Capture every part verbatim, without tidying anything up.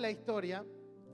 la historia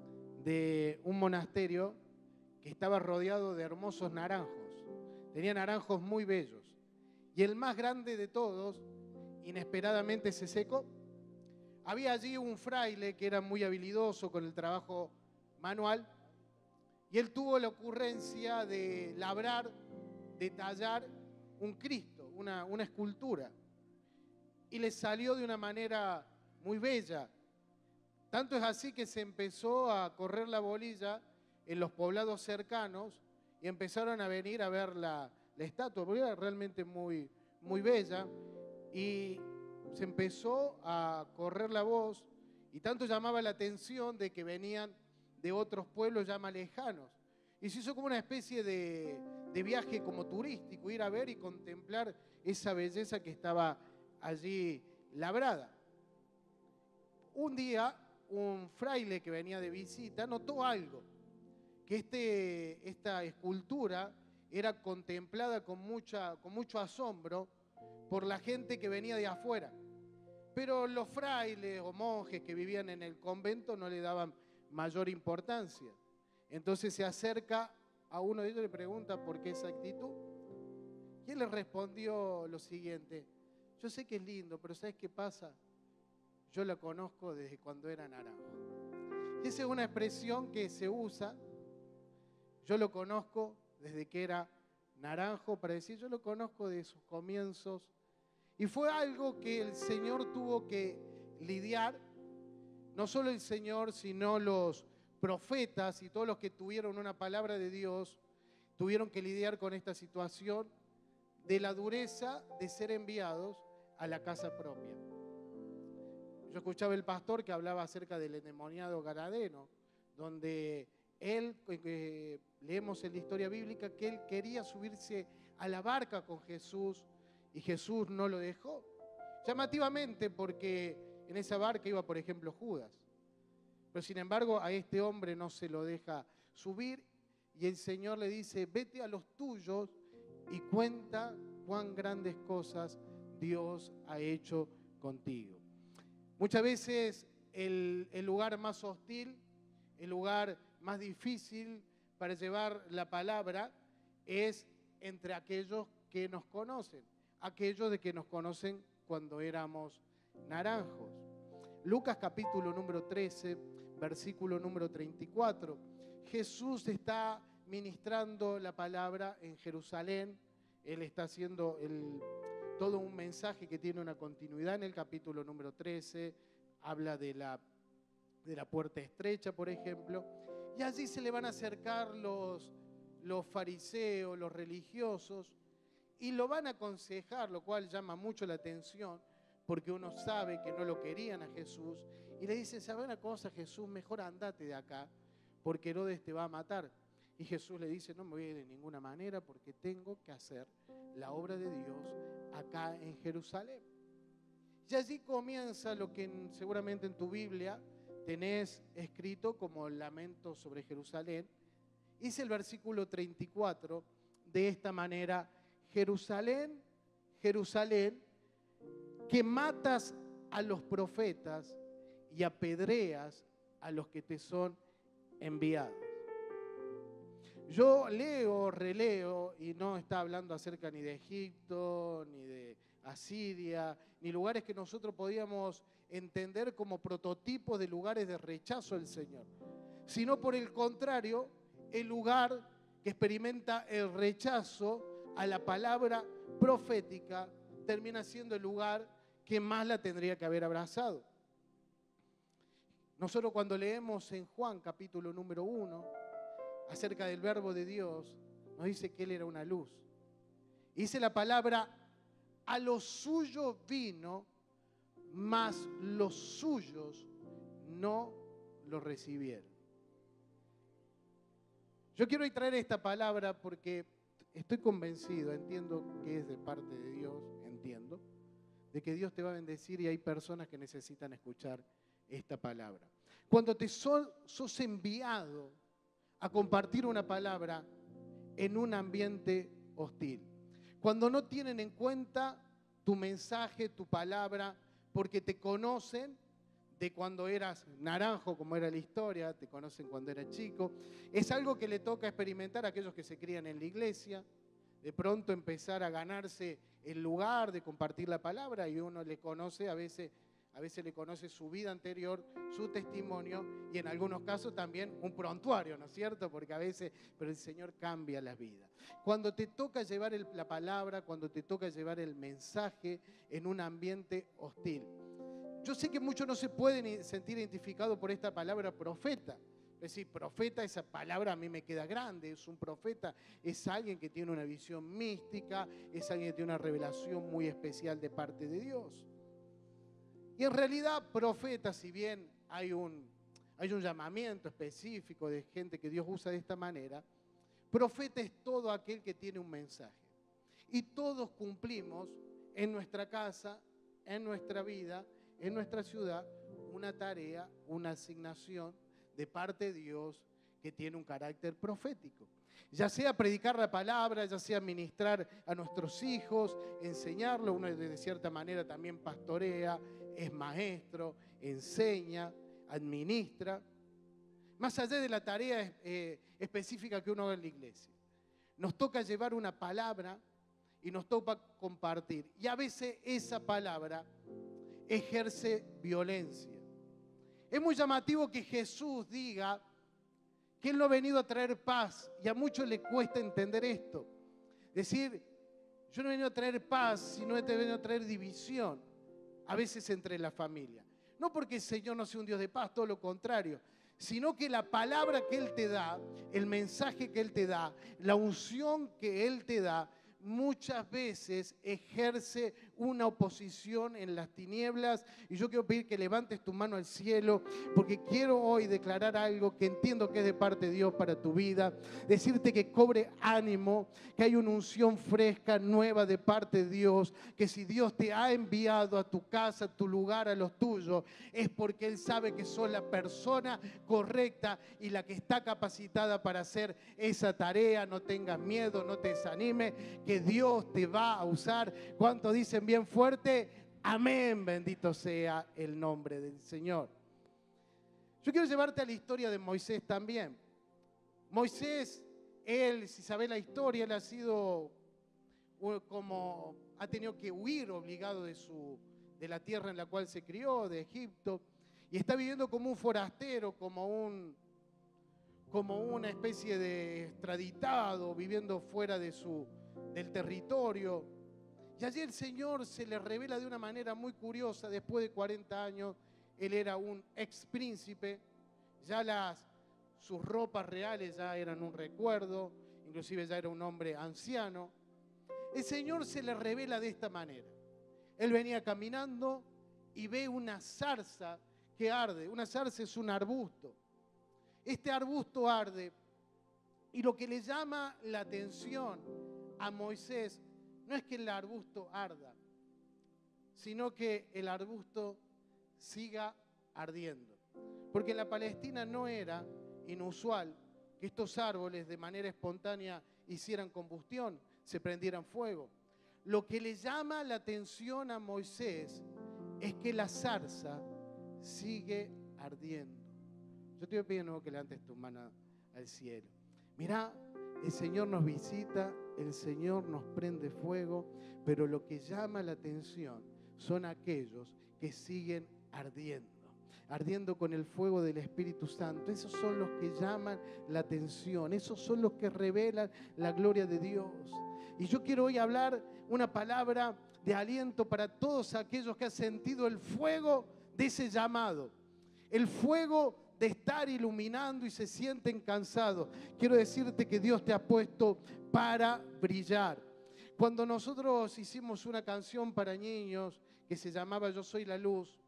de un monasterio que estaba rodeado de hermosos naranjos. Tenía naranjos muy bellos. Y el más grande de todos, inesperadamente se secó. Había allí un fraile que era muy habilidoso con el trabajo manual y él tuvo la ocurrencia de labrar, de tallar un Cristo, una, una escultura. Y le salió de una manera muy bella. Tanto es así que se empezó a correr la bolilla en los poblados cercanos y empezaron a venir a ver la, la estatua, porque era realmente muy, muy bella. Y se empezó a correr la voz y tanto llamaba la atención de que venían de otros pueblos ya más lejanos. Y se hizo como una especie de, de viaje como turístico, ir a ver y contemplar esa belleza que estaba allí labrada. Un día, un fraile que venía de visita notó algo, que este, esta escultura era contemplada con, mucha, con mucho asombro por la gente que venía de afuera. Pero los frailes o monjes que vivían en el convento no le daban mayor importancia. Entonces se acerca a uno de ellos y le pregunta por qué esa actitud. Y él le respondió lo siguiente: yo sé que es lindo, pero ¿sabes qué pasa? Yo la conozco desde cuando era naranjo. Y esa es una expresión que se usa. Yo lo conozco desde que era naranjo, para decir yo lo conozco de sus comienzos. Y fue algo que el Señor tuvo que lidiar, no solo el Señor, sino los profetas y todos los que tuvieron una palabra de Dios, tuvieron que lidiar con esta situación de la dureza de ser enviados a la casa propia. Yo escuchaba el pastor que hablaba acerca del endemoniado Gadareno, donde él, eh, leemos en la historia bíblica, que él quería subirse a la barca con Jesús y Jesús no lo dejó. Llamativamente, porque en esa barca iba, por ejemplo, Judas. Pero sin embargo, a este hombre no se lo deja subir y el Señor le dice: vete a los tuyos y cuenta cuán grandes cosas Dios ha hecho contigo. Muchas veces el, el lugar más hostil, el lugar más difícil para llevar la palabra es entre aquellos que nos conocen, aquellos de que nos conocen cuando éramos naranjos. Lucas capítulo número trece, versículo número treinta y cuatro. Jesús está ministrando la palabra en Jerusalén. Él está haciendo el, todo un mensaje que tiene una continuidad en el capítulo número trece. Habla de la, de la puerta estrecha, por ejemplo. Y allí se le van a acercar los, los fariseos, los religiosos, y lo van a aconsejar, lo cual llama mucho la atención, porque uno sabe que no lo querían a Jesús. Y le dicen: ¿sabe una cosa, Jesús? Mejor andate de acá, porque Herodes te va a matar. Y Jesús le dice: no me voy de ninguna manera, porque tengo que hacer la obra de Dios acá en Jerusalén. Y allí comienza lo que seguramente en tu Biblia tenés escrito como lamento sobre Jerusalén. Dice el versículo treinta y cuatro de esta manera: Jerusalén, Jerusalén, que matas a los profetas y apedreas a los que te son enviados. Yo leo, releo, y no está hablando acerca ni de Egipto, ni de Asiria, ni lugares que nosotros podíamos entender como prototipos de lugares de rechazo al Señor, sino por el contrario, el lugar que experimenta el rechazo a la palabra profética termina siendo el lugar que más la tendría que haber abrazado. Nosotros cuando leemos en Juan capítulo número uno acerca del verbo de Dios, nos dice que Él era una luz. Y dice la palabra: a los suyos vino, mas los suyos no lo recibieron. Yo quiero hoy traer esta palabra porque estoy convencido, entiendo que es de parte de Dios, entiendo, de que Dios te va a bendecir y hay personas que necesitan escuchar esta palabra. Cuando te sos, sos enviado a compartir una palabra en un ambiente hostil, cuando no tienen en cuenta tu mensaje, tu palabra, porque te conocen de cuando eras naranjo, como era la historia, te conocen cuando eras chico. Es algo que le toca experimentar a aquellos que se crían en la iglesia, de pronto empezar a ganarse el lugar de compartir la palabra, y uno le conoce a veces, a veces le conoce su vida anterior, su testimonio, y en algunos casos también un prontuario, ¿no es cierto? Porque a veces, pero el Señor cambia las vidas. Cuando te toca llevar el, la palabra, cuando te toca llevar el mensaje en un ambiente hostil. Yo sé que muchos no se pueden sentir identificados por esta palabra profeta. Es decir, profeta, esa palabra a mí me queda grande. Es un profeta, es alguien que tiene una visión mística, es alguien que tiene una revelación muy especial de parte de Dios. Y en realidad, profeta, si bien hay un, hay un llamamiento específico de gente que Dios usa de esta manera, profeta es todo aquel que tiene un mensaje. Y todos cumplimos en nuestra casa, en nuestra vida, en nuestra ciudad, una tarea, una asignación de parte de Dios que tiene un carácter profético. Ya sea predicar la palabra, ya sea ministrar a nuestros hijos, enseñarlo, uno de cierta manera también pastorea, es maestro, enseña, administra. Más allá de la tarea eh, específica que uno haga en la iglesia. Nos toca llevar una palabra y nos toca compartir. Y a veces esa palabra ejerce violencia. Es muy llamativo que Jesús diga que Él no ha venido a traer paz, y a muchos les cuesta entender esto. Decir, yo no he venido a traer paz, sino he venido a traer división, a veces entre la familia. No porque el Señor no sea un Dios de paz, todo lo contrario, sino que la palabra que Él te da, el mensaje que Él te da, la unción que Él te da, muchas veces ejerce una oposición en las tinieblas. Y yo quiero pedir que levantes tu mano al cielo, porque quiero hoy declarar algo que entiendo que es de parte de Dios para tu vida. Decirte que cobre ánimo, que hay una unción fresca, nueva de parte de Dios, que si Dios te ha enviado a tu casa, a tu lugar, a los tuyos, es porque Él sabe que sos la persona correcta y la que está capacitada para hacer esa tarea. No tengas miedo, no te desanimes, que Dios te va a usar. ¿Cuántos dicen bien fuerte? Amén, bendito sea el nombre del Señor. Yo quiero llevarte a la historia de Moisés también. Moisés, él, si sabés la historia, él ha sido como, ha tenido que huir obligado de, su, de la tierra en la cual se crió, de Egipto, y está viviendo como un forastero, como un, como una especie de extraditado, viviendo fuera de su del territorio. Y allí el Señor se le revela de una manera muy curiosa. Después de cuarenta años, él era un ex príncipe, ya las, sus ropas reales ya eran un recuerdo, inclusive ya era un hombre anciano. El Señor se le revela de esta manera. Él venía caminando y ve una zarza que arde. Una zarza es un arbusto. Este arbusto arde, y lo que le llama la atención a Moisés no es que el arbusto arda, sino que el arbusto siga ardiendo. Porque en la Palestina no era inusual que estos árboles de manera espontánea hicieran combustión, se prendieran fuego. Lo que le llama la atención a Moisés es que la zarza sigue ardiendo. Yo te voy a pedir de nuevo que levantes tu mano al cielo. Mirá, el Señor nos visita, el Señor nos prende fuego, pero lo que llama la atención son aquellos que siguen ardiendo, ardiendo con el fuego del Espíritu Santo. Esos son los que llaman la atención, esos son los que revelan la gloria de Dios. Y yo quiero hoy hablar una palabra de aliento para todos aquellos que han sentido el fuego de ese llamado, el fuego de estar iluminando y se sienten cansados. Quiero decirte que Dios te ha puesto para brillar. Cuando nosotros hicimos una canción para niños que se llamaba Yo soy la luz,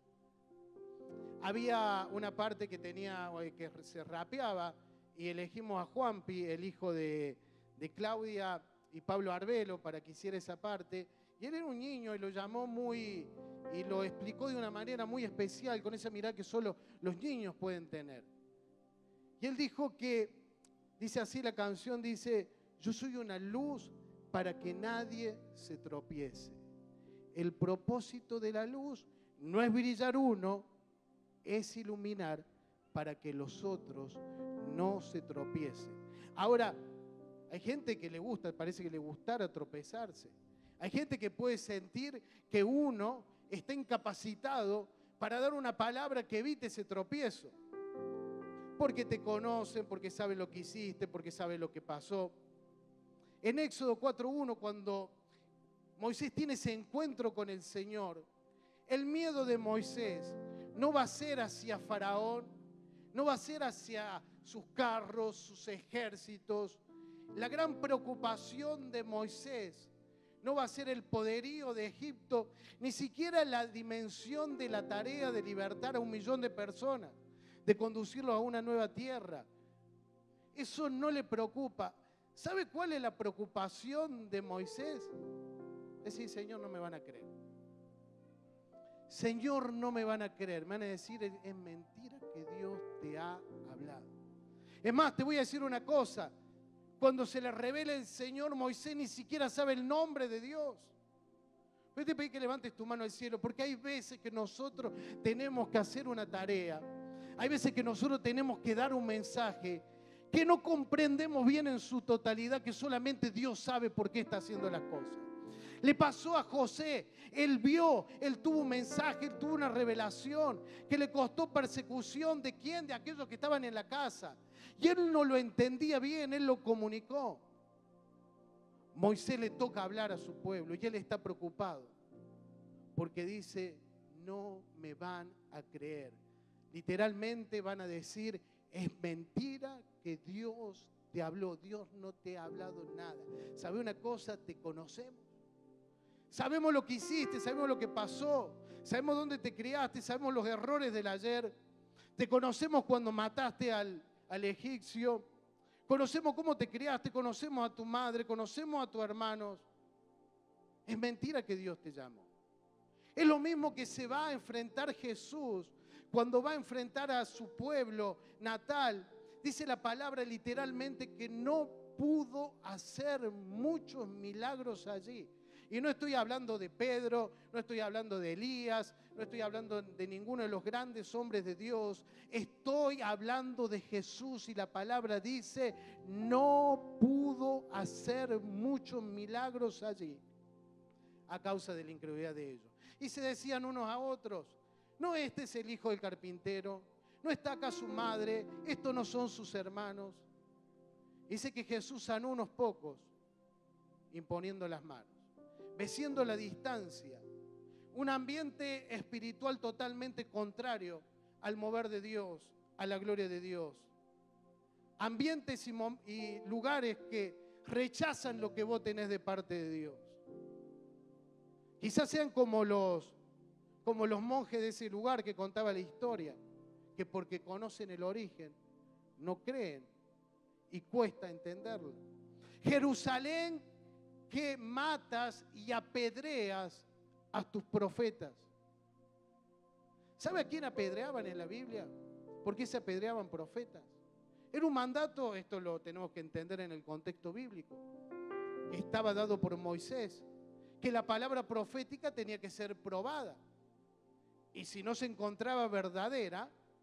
había una parte que tenía, que se rapeaba, y elegimos a Juanpi, el hijo de, de Claudia y Pablo Arbelo, para que hiciera esa parte. Y él era un niño y lo llamó muy, y lo explicó de una manera muy especial, con esa mirada que solo los niños pueden tener. Y él dijo que, dice así la canción, dice, yo soy una luz para que nadie se tropiece. El propósito de la luz no es brillar uno, es iluminar para que los otros no se tropiecen. Ahora, hay gente que le gusta, parece que le gustara tropezarse. Hay gente que puede sentir que uno está incapacitado para dar una palabra que evite ese tropiezo. Porque te conocen, porque saben lo que hiciste, porque saben lo que pasó. En Éxodo cuatro uno, cuando Moisés tiene ese encuentro con el Señor, el miedo de Moisés no va a ser hacia Faraón, no va a ser hacia sus carros, sus ejércitos. La gran preocupación de Moisés no va a ser el poderío de Egipto, ni siquiera la dimensión de la tarea de libertar a un millón de personas, de conducirlos a una nueva tierra. Eso no le preocupa. ¿Sabe cuál es la preocupación de Moisés? Decir, Señor, no me van a creer. Señor, no me van a creer. Me van a decir, es mentira que Dios te ha hablado. Es más, te voy a decir una cosa. Cuando se le revela el Señor, Moisés ni siquiera sabe el nombre de Dios. Yo te pedí que levantes tu mano al cielo, porque hay veces que nosotros tenemos que hacer una tarea. Hay veces que nosotros tenemos que dar un mensaje que no comprendemos bien en su totalidad, que solamente Dios sabe por qué está haciendo las cosas. Le pasó a José, él vio, él tuvo un mensaje, él tuvo una revelación que le costó persecución. ¿De quién? De aquellos que estaban en la casa. Y él no lo entendía bien, él lo comunicó. Moisés le toca hablar a su pueblo y él está preocupado porque dice, no me van a creer. Literalmente van a decir, es mentira que Dios te habló. Dios no te ha hablado nada. ¿Sabe una cosa? Te conocemos. Sabemos lo que hiciste, sabemos lo que pasó, sabemos dónde te criaste, sabemos los errores del ayer. Te conocemos cuando mataste al, al egipcio, conocemos cómo te criaste, conocemos a tu madre, conocemos a tus hermanos. Es mentira que Dios te llamó. Es lo mismo que se va a enfrentar Jesús cuando va a enfrentar a su pueblo natal. Dice la palabra literalmente que no pudo hacer muchos milagros allí. Y no estoy hablando de Pedro, no estoy hablando de Elías, no estoy hablando de ninguno de los grandes hombres de Dios. Estoy hablando de Jesús y la palabra dice, no pudo hacer muchos milagros allí a causa de la incredulidad de ellos. Y se decían unos a otros, no, este es el hijo del carpintero, no está acá su madre, estos no son sus hermanos. Dice que Jesús sanó unos pocos, imponiendo las manos. Venciendo la distancia, un ambiente espiritual totalmente contrario al mover de Dios, a la gloria de Dios. Ambientes y, y lugares que rechazan lo que vos tenés de parte de Dios. Quizás sean como los, como los monjes de ese lugar que contaba la historia, que porque conocen el origen, no creen y cuesta entenderlo. Jerusalén, que matas y apedreas a tus profetas. ¿Sabe a quién apedreaban en la Biblia? ¿Por qué se apedreaban profetas? Era un mandato, esto lo tenemos que entender en el contexto bíblico, que estaba dado por Moisés, que la palabra profética tenía que ser probada. Y si no se encontraba verdadera,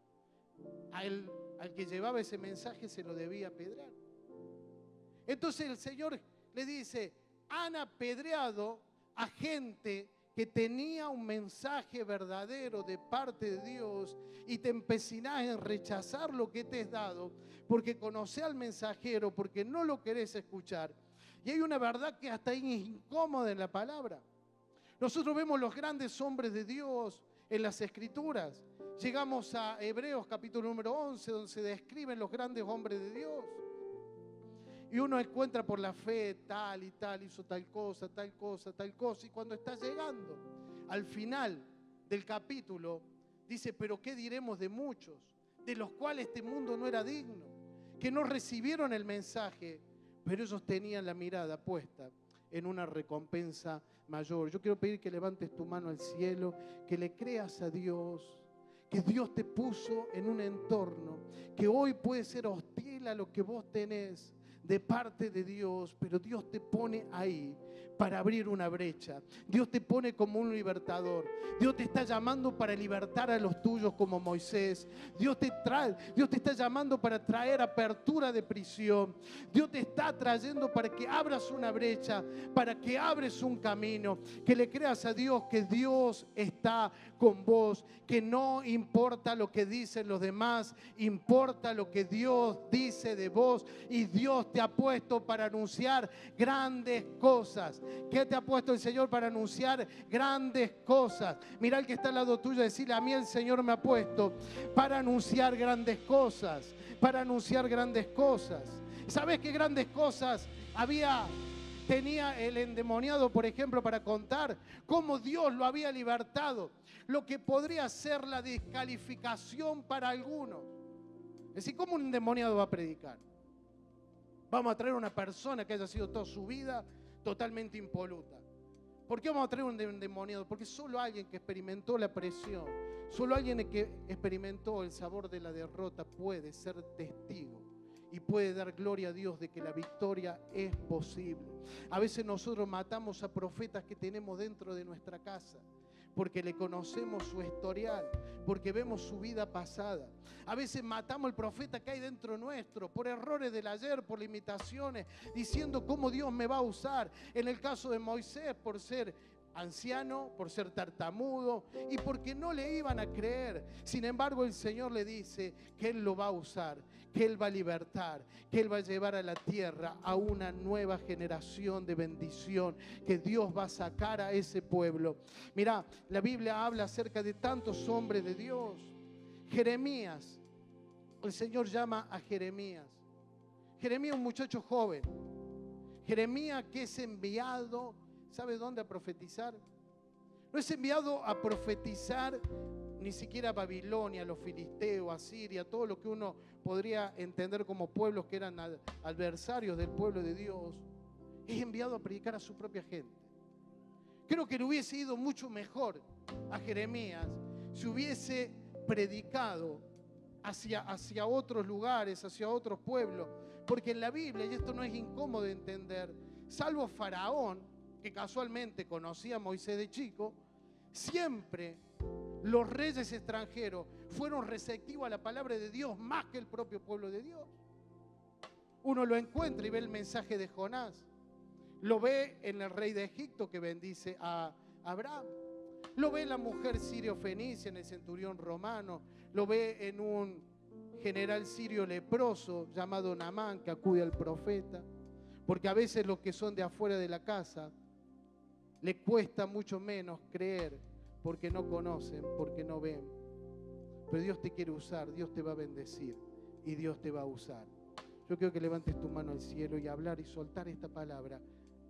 al, al que llevaba ese mensaje se lo debía apedrear. Entonces el Señor le dice, han apedreado a gente que tenía un mensaje verdadero de parte de Dios y te empecinás en rechazar lo que te es dado porque conocés al mensajero, porque no lo querés escuchar. Y hay una verdad que hasta ahí es incómoda en la palabra. Nosotros vemos los grandes hombres de Dios en las Escrituras. Llegamos a Hebreos capítulo número once, donde se describen los grandes hombres de Dios. Y uno encuentra por la fe tal y tal, hizo tal cosa, tal cosa, tal cosa. Y cuando está llegando al final del capítulo, dice, pero ¿qué diremos de muchos, de los cuales este mundo no era digno? Que no recibieron el mensaje, pero ellos tenían la mirada puesta en una recompensa mayor. Yo quiero pedir que levantes tu mano al cielo, que le creas a Dios, que Dios te puso en un entorno que hoy puede ser hostil a lo que vos tenés de parte de Dios, pero Dios te pone ahí para abrir una brecha. Dios te pone como un libertador. Dios te está llamando para libertar a los tuyos como Moisés. Dios te trae, Dios te está llamando para traer apertura de prisión. Dios te está trayendo para que abras una brecha, para que abres un camino, que le creas a Dios que Dios está con vos, que no importa lo que dicen los demás, importa lo que Dios dice de vos, y Dios te ha puesto para anunciar grandes cosas. ¿Qué te ha puesto el Señor para anunciar grandes cosas? Mira al que está al lado tuyo y decirle: a mí el Señor me ha puesto para anunciar grandes cosas, para anunciar grandes cosas. ¿Sabes qué grandes cosas había, tenía el endemoniado, por ejemplo, para contar? Cómo Dios lo había libertado, lo que podría ser la descalificación para algunos. Es decir, ¿cómo un endemoniado va a predicar? Vamos a traer una persona que haya sido toda su vida totalmente impoluta. ¿Por qué vamos a traer un endemoniado? Porque solo alguien que experimentó la presión, solo alguien que experimentó el sabor de la derrota puede ser testigo y puede dar gloria a Dios de que la victoria es posible. A veces nosotros matamos a profetas que tenemos dentro de nuestra casa, porque le conocemos su historial, porque vemos su vida pasada. A veces matamos al profeta que hay dentro nuestro, por errores del ayer, por limitaciones, diciendo cómo Dios me va a usar. En el caso de Moisés, por ser anciano, por ser tartamudo y porque no le iban a creer. Sin embargo, el Señor le dice que Él lo va a usar, que Él va a libertar, que Él va a llevar a la tierra a una nueva generación de bendición, que Dios va a sacar a ese pueblo. Mirá, la Biblia habla acerca de tantos hombres de Dios. Jeremías, el Señor llama a Jeremías. Jeremías, un muchacho joven. Jeremías que es enviado, ¿sabe dónde? A profetizar. No es enviado a profetizar ni siquiera a Babilonia, a los filisteos, a Siria, todo lo que uno podría entender como pueblos que eran adversarios del pueblo de Dios. Es enviado a predicar a su propia gente. Creo que le hubiese ido mucho mejor a Jeremías si hubiese predicado hacia, hacia otros lugares, hacia otros pueblos. Porque en la Biblia, y esto no es incómodo de entender, salvo Faraón, que casualmente conocía a Moisés de chico, siempre los reyes extranjeros fueron receptivos a la palabra de Dios más que el propio pueblo de Dios. Uno lo encuentra y ve el mensaje de Jonás. Lo ve en el rey de Egipto que bendice a Abraham. Lo ve en la mujer sirio-fenicia, en el centurión romano. Lo ve en un general sirio leproso llamado Naamán que acude al profeta. Porque a veces los que son de afuera de la casa le cuesta mucho menos creer porque no conocen, porque no ven. Pero Dios te quiere usar, Dios te va a bendecir y Dios te va a usar. Yo quiero que levantes tu mano al cielo y hablar y soltar esta palabra.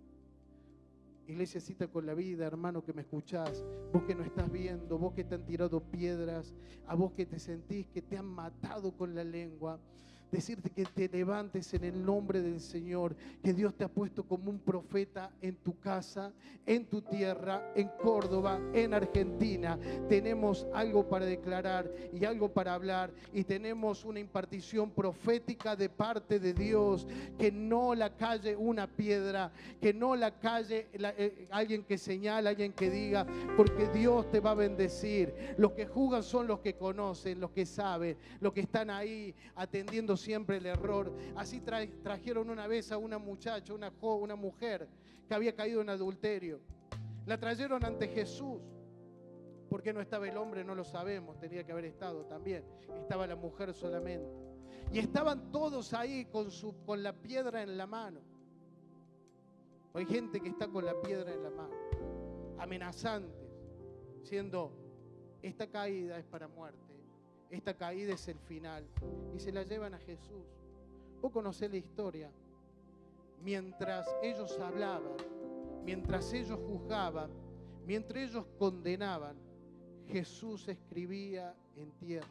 Iglesia Cita con la Vida, hermano que me escuchás, vos que no estás viendo, vos que te han tirado piedras, a vos que te sentís que te han matado con la lengua, decirte que te levantes en el nombre del Señor, que Dios te ha puesto como un profeta en tu casa, en tu tierra, en Córdoba, en Argentina. Tenemos algo para declarar y algo para hablar y tenemos una impartición profética de parte de Dios, que no la calle una piedra, que no la calle la, eh, alguien que señala, alguien que diga, porque Dios te va a bendecir. Los que juzgan son los que conocen, los que saben, los que están ahí atendiendo siempre el error. Así tra trajeron una vez a una muchacha, una, una mujer que había caído en adulterio. La trajeron ante Jesús. ¿Por qué no estaba el hombre? No lo sabemos, tenía que haber estado también. Estaba la mujer solamente. Y estaban todos ahí con, su, con la piedra en la mano. Hay gente que está con la piedra en la mano, amenazantes, diciendo, esta caída es para muerte. Esta caída es el final. Y se la llevan a Jesús. Vos conocés la historia. Mientras ellos hablaban, mientras ellos juzgaban, mientras ellos condenaban, Jesús escribía en tierra.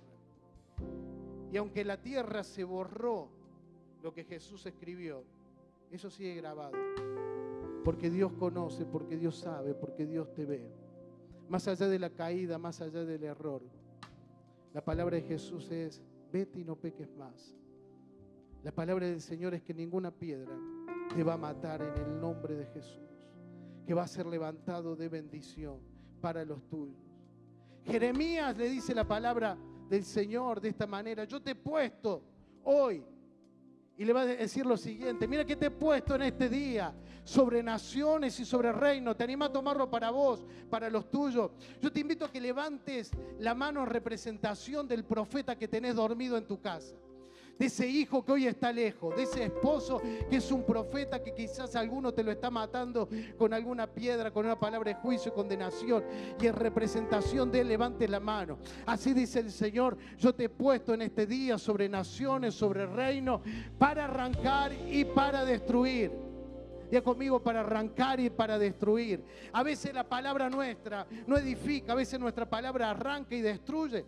Y aunque la tierra se borró lo que Jesús escribió, eso sigue grabado. Porque Dios conoce, porque Dios sabe, porque Dios te ve. Más allá de la caída, más allá del error. La palabra de Jesús es, vete y no peques más. La palabra del Señor es que ninguna piedra te va a matar en el nombre de Jesús, que va a ser levantado de bendición para los tuyos. Jeremías le dice la palabra del Señor de esta manera: yo te he puesto hoy, y le va a decir lo siguiente: mira que te he puesto en este día sobre naciones y sobre reinos. Te animo a tomarlo para vos, para los tuyos. Yo te invito a que levantes la mano en representación del profeta que tenés dormido en tu casa, de ese hijo que hoy está lejos, de ese esposo que es un profeta que quizás alguno te lo está matando con alguna piedra, con una palabra de juicio y condenación, y en representación de él levante la mano. Así dice el Señor: yo te he puesto en este día sobre naciones, sobre reinos, para arrancar y para destruir. Diga conmigo: para arrancar y para destruir. A veces la palabra nuestra no edifica, a veces nuestra palabra arranca y destruye,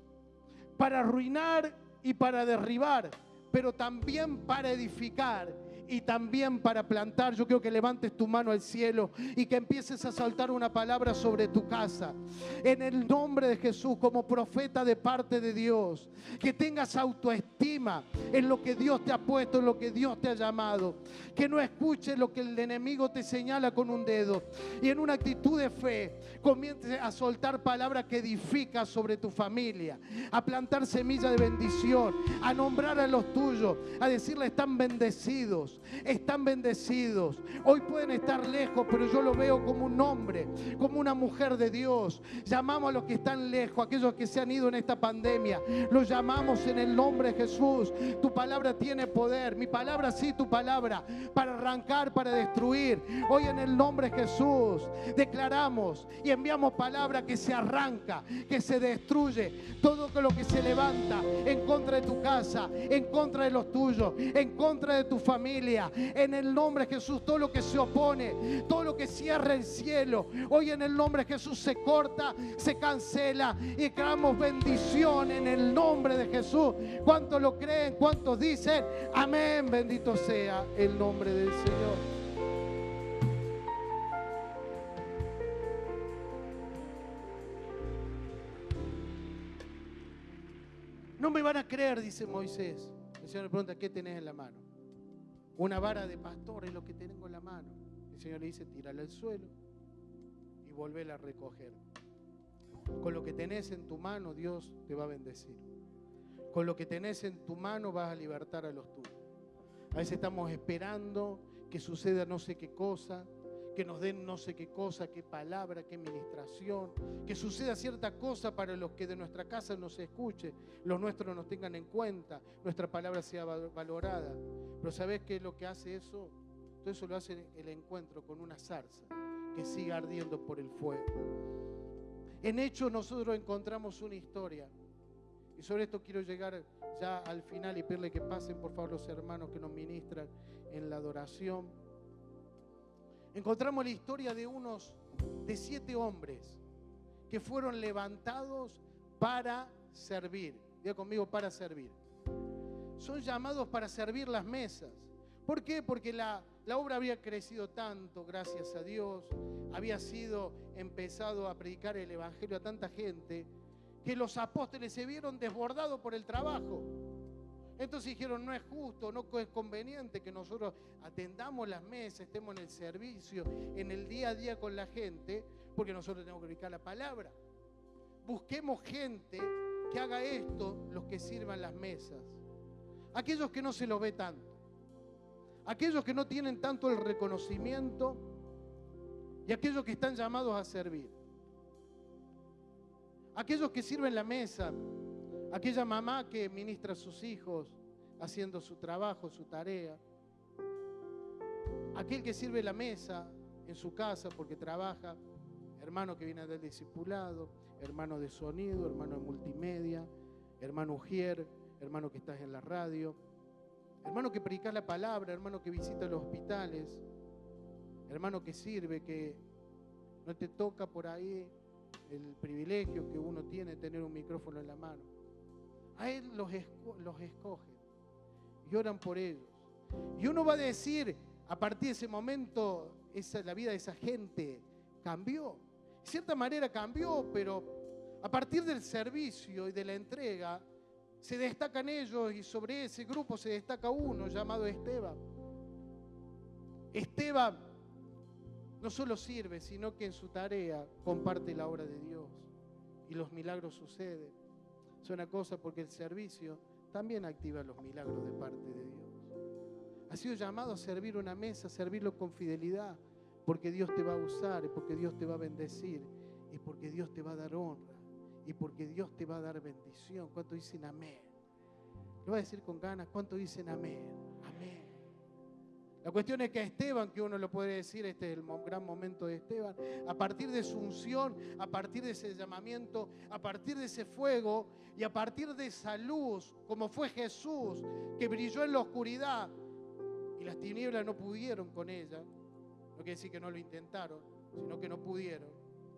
para arruinar y para derribar, pero también para edificar y también para plantar. Yo quiero que levantes tu mano al cielo y que empieces a soltar una palabra sobre tu casa. En el nombre de Jesús, como profeta de parte de Dios, que tengas autoestima en lo que Dios te ha puesto, en lo que Dios te ha llamado. Que no escuches lo que el enemigo te señala con un dedo, y en una actitud de fe comiences a soltar palabras que edifican sobre tu familia, a plantar semilla de bendición, a nombrar a los tuyos, a decirle: están bendecidos, están bendecidos. Hoy pueden estar lejos, pero yo lo veo como un hombre, como una mujer de Dios. Llamamos a los que están lejos, aquellos que se han ido en esta pandemia, los llamamos en el nombre de Jesús. Tu palabra tiene poder, mi palabra sí, tu palabra, para arrancar, para destruir. Hoy en el nombre de Jesús declaramos y enviamos palabra que se arranca, que se destruye todo lo que se levanta en contra de tu casa, en contra de los tuyos, en contra de tu familia. En el nombre de Jesús, todo lo que se opone, todo lo que cierra el cielo, hoy en el nombre de Jesús se corta, se cancela, y declaramos bendición en el nombre de Jesús. ¿Cuántos lo creen? ¿Cuántos dicen amén? Bendito sea el nombre del Señor. No me van a creer, dice Moisés. El Señor le pregunta: ¿qué tenés en la mano? Una vara de pastor es lo que tengo en la mano. El Señor le dice: tírala al suelo y volvela a recoger. Con lo que tenés en tu mano, Dios te va a bendecir. Con lo que tenés en tu mano vas a libertar a los tuyos. A veces estamos esperando que suceda no sé qué cosa, que nos den no sé qué cosa, qué palabra, qué ministración, que suceda cierta cosa para los que de nuestra casa nos escuche, los nuestros nos tengan en cuenta, nuestra palabra sea valorada. Pero ¿sabés qué es lo que hace eso? Todo eso lo hace el encuentro con una zarza que sigue ardiendo por el fuego. En Hechos nosotros encontramos una historia, y sobre esto quiero llegar ya al final y pedirle que pasen por favor los hermanos que nos ministran en la adoración. Encontramos la historia de unos, de siete hombres que fueron levantados para servir. Diga conmigo: para servir. Son llamados para servir las mesas. ¿Por qué? Porque la, la obra había crecido tanto, gracias a Dios. Había sido empezado a predicar el evangelio a tanta gente que los apóstoles se vieron desbordados por el trabajo. Entonces dijeron: no es justo, no es conveniente que nosotros atendamos las mesas, estemos en el servicio, en el día a día con la gente, porque nosotros tenemos que predicar la palabra. Busquemos gente que haga esto, los que sirvan las mesas. Aquellos que no se los ve tanto, aquellos que no tienen tanto el reconocimiento, y aquellos que están llamados a servir. Aquellos que sirven la mesa, aquella mamá que ministra a sus hijos haciendo su trabajo, su tarea. Aquel que sirve la mesa en su casa porque trabaja, hermano que viene del discipulado, hermano de sonido, hermano de multimedia, hermano ujier, hermano que estás en la radio, hermano que predica la palabra, hermano que visita los hospitales, hermano que sirve, que no te toca por ahí el privilegio que uno tiene de tener un micrófono en la mano. A él los, esco los escogen y oran por ellos. Y uno va a decir, a partir de ese momento, esa, la vida de esa gente cambió. De cierta manera cambió, pero a partir del servicio y de la entrega, se destacan ellos y sobre ese grupo se destaca uno llamado Esteban. Esteban no solo sirve, sino que en su tarea comparte la obra de Dios y los milagros suceden. Es una cosa porque el servicio también activa los milagros de parte de Dios. Has sido llamado a servir una mesa, a servirlo con fidelidad, porque Dios te va a usar, y porque Dios te va a bendecir, y porque Dios te va a dar honra, y porque Dios te va a dar bendición. ¿Cuánto dicen amén? Lo voy a decir con ganas. ¿Cuánto dicen amén? Amén. La cuestión es que a Esteban, que uno lo puede decir, este es el gran momento de Esteban, a partir de su unción, a partir de ese llamamiento, a partir de ese fuego y a partir de esa luz, como fue Jesús, que brilló en la oscuridad y las tinieblas no pudieron con ella. No quiere decir que no lo intentaron, sino que no pudieron.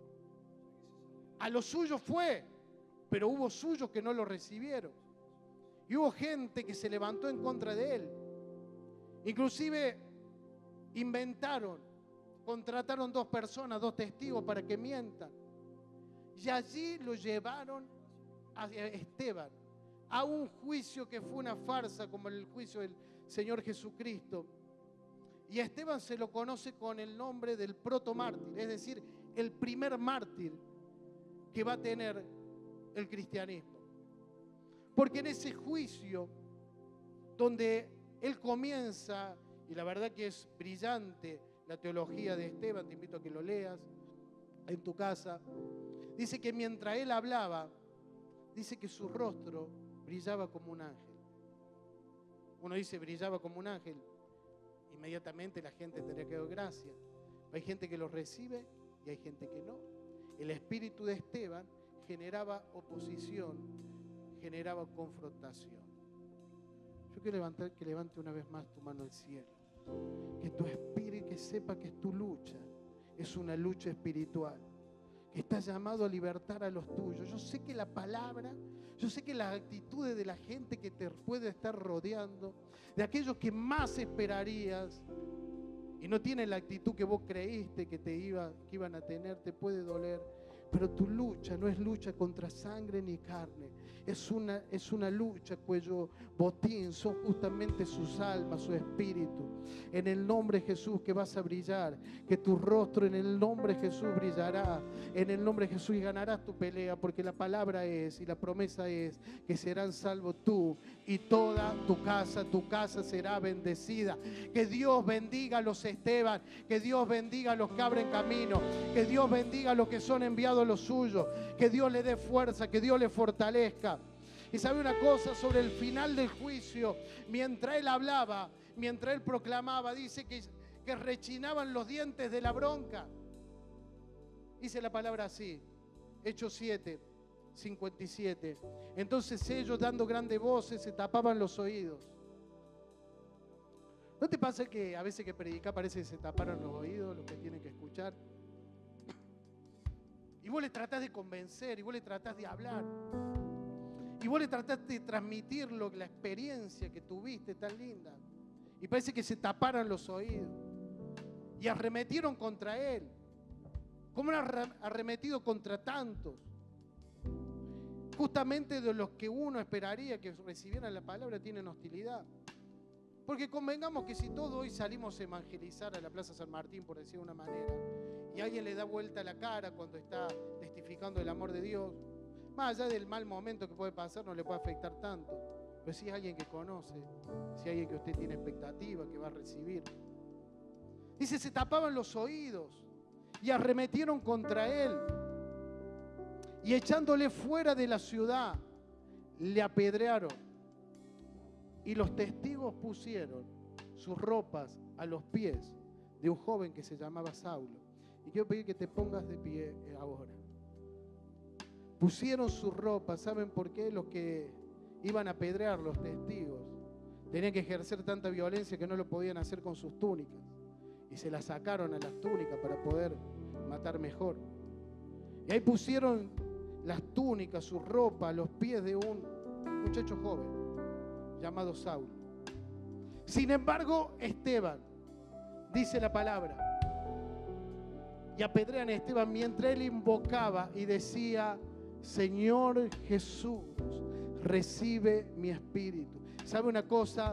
A los suyos fue, pero hubo suyos que no lo recibieron. Y hubo gente que se levantó en contra de él. Inclusive inventaron, contrataron dos personas, dos testigos para que mientan. Y allí lo llevaron a Esteban a un juicio que fue una farsa, como el juicio del Señor Jesucristo. Y a Esteban se lo conoce con el nombre del protomártir, es decir, el primer mártir que va a tener el cristianismo. Porque en ese juicio, donde él comienza, y la verdad que es brillante la teología de Esteban, te invito a que lo leas en tu casa, dice que mientras él hablaba, dice que su rostro brillaba como un ángel. Uno dice brillaba como un ángel, inmediatamente la gente tendría que dar gracias. Hay gente que lo recibe y hay gente que no. El espíritu de Esteban generaba oposición, generaba confrontación. Yo quiero levantar, que levante una vez más tu mano al cielo. Que tu espíritu, que sepa que es tu lucha, es una lucha espiritual. Que estás llamado a libertar a los tuyos. Yo sé que la palabra, yo sé que las actitudes de la gente que te puede estar rodeando, de aquellos que más esperarías y no tienen la actitud que vos creíste que, te iba, que iban a tener, te puede doler. Pero tu lucha no es lucha contra sangre ni carne. Es una, es una lucha cuyo botín son justamente sus almas, su espíritu. En el nombre de Jesús que vas a brillar, que tu rostro en el nombre de Jesús brillará. En el nombre de Jesús y ganarás tu pelea, porque la palabra es y la promesa es que serán salvos tú y toda tu casa. Tu casa será bendecida. Que Dios bendiga a los Esteban, que Dios bendiga a los que abren camino, que Dios bendiga a los que son enviados a los suyos, que Dios le dé fuerza, que Dios le fortalezca. Y sabe una cosa, sobre el final del juicio, mientras él hablaba, mientras él proclamaba, dice que, que rechinaban los dientes de la bronca. Dice la palabra así, Hechos siete, cincuenta y siete. Entonces ellos, dando grandes voces, se tapaban los oídos. ¿No te pasa que a veces que predica parece que se taparon los oídos, los que tienen que escuchar? Y vos le tratás de convencer, y vos le tratás de hablar, y vos le tratás de transmitir lo, la experiencia que tuviste tan linda, y parece que se taparon los oídos y arremetieron contra él, como han arremetido contra tantos, justamente de los que uno esperaría que recibieran la palabra. Tienen hostilidad. Porque convengamos que si todos hoy salimos a evangelizar a la Plaza San Martín, por decir de una manera, y alguien le da vuelta la cara cuando está testificando el amor de Dios, más allá del mal momento que puede pasar, no le puede afectar tanto. Pero si es alguien que conoce, si es alguien que usted tiene expectativa, que va a recibir. Dice, se tapaban los oídos y arremetieron contra él. Y echándole fuera de la ciudad, le apedrearon. Y los testigos pusieron sus ropas a los pies de un joven que se llamaba Saulo. Y quiero pedir que te pongas de pie ahora. Pusieron sus ropas, ¿saben por qué? Los que iban a apedrear, los testigos, tenían que ejercer tanta violencia que no lo podían hacer con sus túnicas. Y se las sacaron a las túnicas para poder matar mejor. Y ahí pusieron las túnicas, sus ropas, a los pies de un muchacho joven llamado Saulo. Sin embargo, Esteban, dice la palabra, y apedrean a Esteban mientras él invocaba y decía: Señor Jesús, recibe mi espíritu. ¿Sabe una cosa?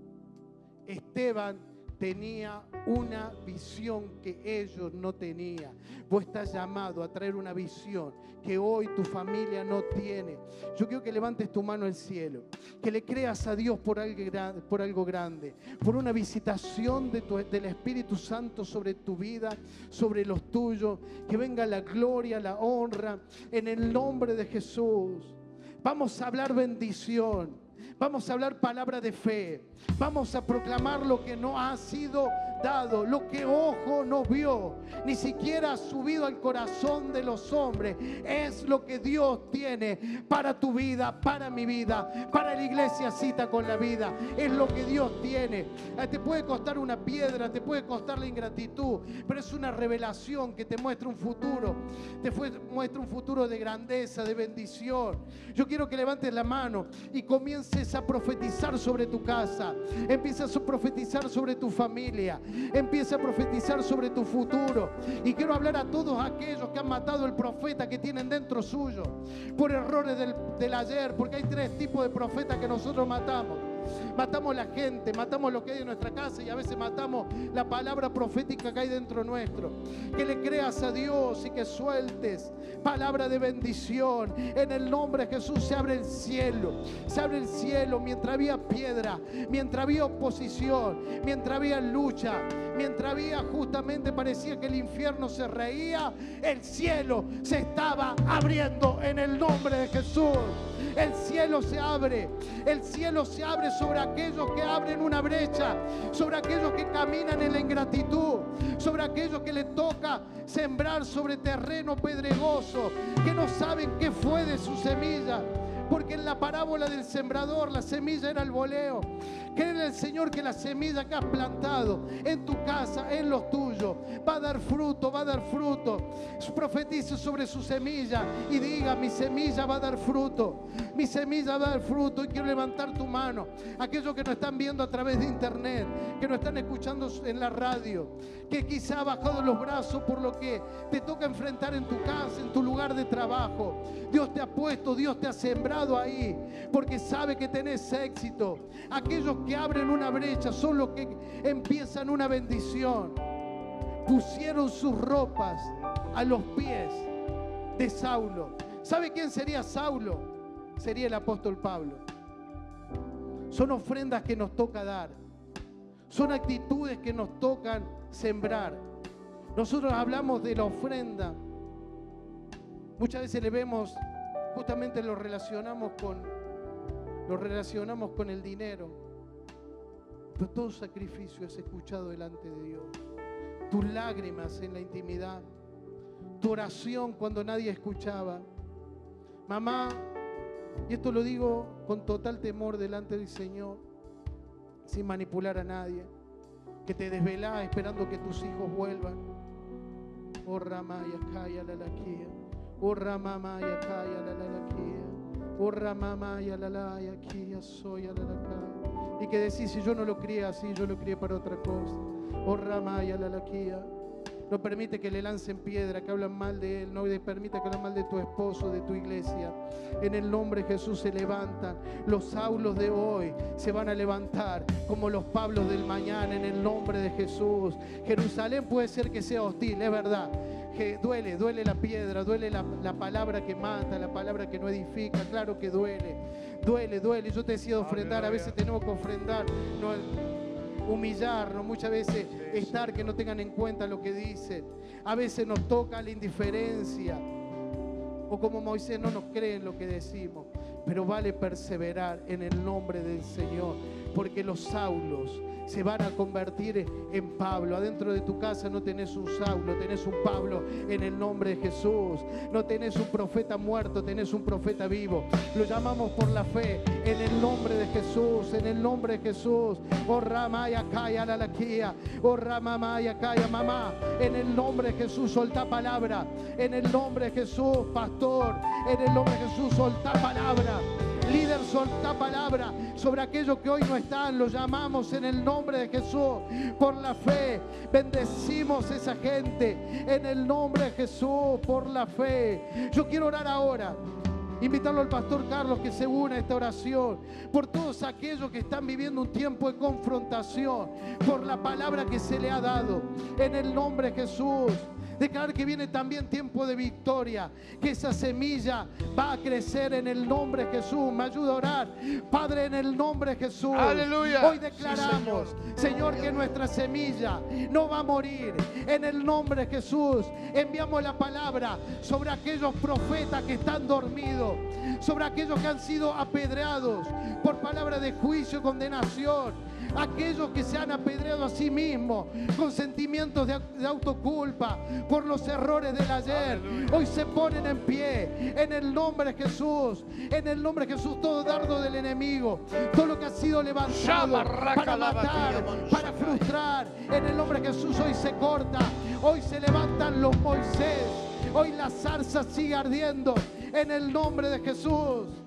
Esteban tenía una visión que ellos no tenían. Vos estás llamado a traer una visión que hoy tu familia no tiene. Yo quiero que levantes tu mano al cielo, que le creas a Dios por algo grande, por algo grande, por una visitación de tu, del Espíritu Santo sobre tu vida, sobre los tuyos, que venga la gloria, la honra, en el nombre de Jesús. Vamos a hablar bendición. Vamos a hablar palabra de fe. Vamos a proclamar lo que no ha sido dado, lo que ojo no vio, ni siquiera ha subido al corazón de los hombres. Es lo que Dios tiene para tu vida, para mi vida, para la iglesia Cita con la Vida. Es lo que Dios tiene. Te puede costar una piedra, te puede costar la ingratitud, pero es una revelación que te muestra un futuro. Te muestra un futuro de grandeza, de bendición. Yo quiero que levantes la mano y comiences a profetizar sobre tu casa. Empiezas a profetizar sobre tu familia. Empieza a profetizar sobre tu futuro. Y quiero hablar a todos aquellos que han matado el profeta que tienen dentro suyo por errores del, del ayer, porque hay tres tipos de profetas que nosotros matamos. Matamos la gente, matamos lo que hay en nuestra casa y a veces matamos la palabra profética que hay dentro nuestro. Que le creas a Dios y que sueltes palabra de bendición. En el nombre de Jesús se abre el cielo. Se abre el cielo mientras había piedra, mientras había oposición, mientras había lucha, mientras había justamente parecía que el infierno se reía. El cielo se estaba abriendo en el nombre de Jesús. El cielo se abre, el cielo se abre sobre aquellos que abren una brecha, sobre aquellos que caminan en la ingratitud, sobre aquellos que les toca sembrar sobre terreno pedregoso, que no saben qué fue de su semilla. Porque en la parábola del sembrador la semilla era el boleo. Créele al Señor que la semilla que has plantado en tu casa, en los tuyos, va a dar fruto, va a dar fruto. Profetice sobre su semilla y diga: mi semilla va a dar fruto, mi semilla va a dar fruto. Y quiero levantar tu mano. Aquellos que nos están viendo a través de internet, que nos están escuchando en la radio, que quizá ha bajado los brazos por lo que te toca enfrentar en tu casa, en tu lugar de trabajo. Dios te ha puesto, Dios te ha sembrado ahí porque sabe que tenés éxito. Aquellos que abren una brecha son los que empiezan una bendición. Pusieron sus ropas a los pies de Saulo. ¿Sabe quién sería Saulo? Sería el apóstol Pablo. Son ofrendas que nos toca dar. Son actitudes que nos tocan sembrar. Nosotros hablamos de la ofrenda. Muchas veces le vemos, justamente lo relacionamos con, lo relacionamos con el dinero. Pero todo sacrificio es escuchado delante de Dios. Tus lágrimas en la intimidad, tu oración cuando nadie escuchaba. Mamá, y esto lo digo con total temor delante del Señor, sin manipular a nadie, que te desvelás esperando que tus hijos vuelvan. Oh Ramaya Kaya la laquía. Oh Ramamaya Kaya la laquía. Oh Ramamaya la laquía soy a la laquía. Y que decís: si yo no lo crié así, yo lo crié para otra cosa. Oh Ramaya la laquía. No permite que le lancen piedra, que hablan mal de él. No permite que hablen mal de tu esposo, de tu iglesia. En el nombre de Jesús se levantan. Los Saulos de hoy se van a levantar como los Pablos del mañana, en el nombre de Jesús. Jerusalén puede ser que sea hostil, es verdad. Que duele, duele la piedra, duele la, la palabra que mata, la palabra que no edifica. Claro que duele, duele, duele. Yo te decía de ofrendar, a veces tenemos que ofrendar, no humillarnos, muchas veces estar que no tengan en cuenta lo que dicen. A veces nos toca la indiferencia, o como Moisés no nos creen lo que decimos, pero vale perseverar en el nombre del Señor, porque los Saulos se van a convertir en Pablo. Adentro de tu casa no tenés un Saulo, tenés un Pablo en el nombre de Jesús. No tenés un profeta muerto, tenés un profeta vivo. Lo llamamos por la fe en el nombre de Jesús, en el nombre de Jesús. Oh Ramaya Kaya la laquía, oh Ramamaya Kaya mamá, en el nombre de Jesús soltá palabra, en el nombre de Jesús pastor, en el nombre de Jesús soltá palabra. Líder, soltá palabra sobre aquellos que hoy no están. Los llamamos en el nombre de Jesús. Por la fe bendecimos a esa gente en el nombre de Jesús, por la fe. Yo quiero orar ahora Invitarlo al pastor Carlos que se una a esta oración. Por todos aquellos que están viviendo un tiempo de confrontación. Por la palabra que se le ha dado. En el nombre de Jesús. Declarar que viene también tiempo de victoria. Que esa semilla va a crecer en el nombre de Jesús. Me ayuda a orar. Padre, en el nombre de Jesús. Aleluya. Hoy declaramos, sí, Señor, que nuestra semilla no va a morir. En el nombre de Jesús. Enviamos la palabra sobre aquellos profetas que están dormidos. Sobre aquellos que han sido apedreados por palabra de juicio y condenación. Aquellos que se han apedreado a sí mismos con sentimientos de, de autoculpa por los errores del ayer. Aleluya. Hoy se ponen en pie en el nombre de Jesús. En el nombre de Jesús, todo dardo del enemigo, todo lo que ha sido levantado para matar, para frustrar, en el nombre de Jesús hoy se corta. Hoy se levantan los Moisés. Hoy la zarza sigue ardiendo en el nombre de Jesús.